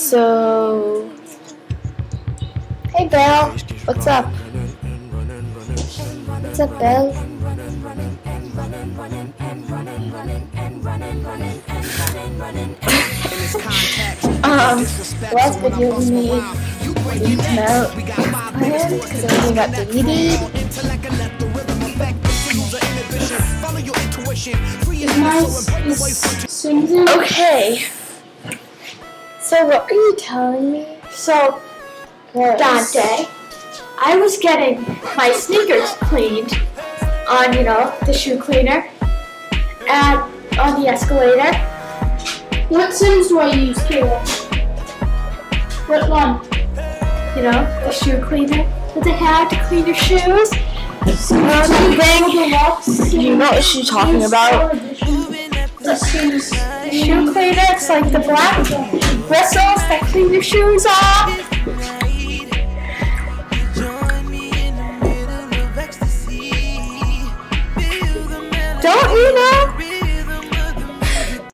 So, hey Belle, what's up? What's up, Belle? The last video we made didn't come out planned because everything got deleted. Okay. So what are you telling me? So that day, I was getting my sneakers cleaned on, the shoe cleaner and on the escalator. What Sims do I use, Kayla? What one? The shoe cleaner that they had to clean your shoes. You know what she's talking about? The shoe cleaner, it's like the black bristles that clean your shoes off. Don't you know?